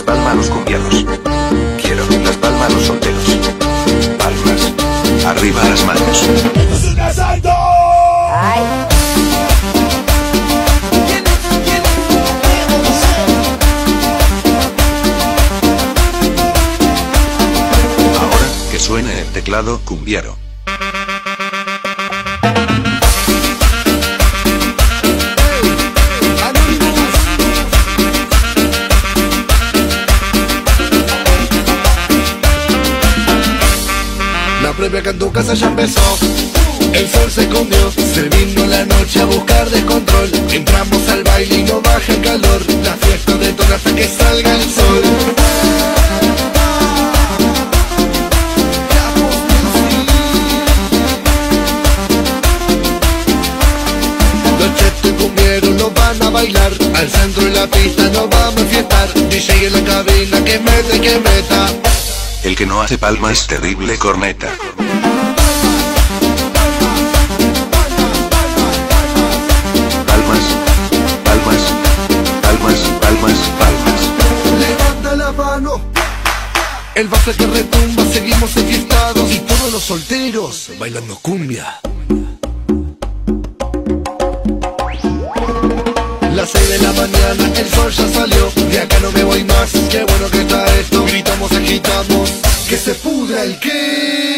palmas a los cumbiados. Quiero las palmas a los solteros. Palmas. Arriba las manos. ¡Es un asalto! Ay. Ahora, que suene el teclado cumbiero. La previa que en tu casa ya empezó. El sol se escondió, se vino la noche a buscar descontrol. Entramos al baile y no baja el calor. La fiesta de todo hasta que salga el sol. Los chetos y cumbieros lo van a bailar. Al centro de la pista nos vamos a fiestar. DJ en la cabina que mete, que meta. El que no hace palmas es terrible corneta. Palmas, palmas, palmas, palmas, palmas. Levanta la mano. El bafle que retumba, seguimos enfiestados. Y todos los solteros bailando cumbia. Las 6 de la mañana, el sol ya salió. De acá no me voy más, qué bueno que está esto. Gritamos, agitamos, que se pudra el qué.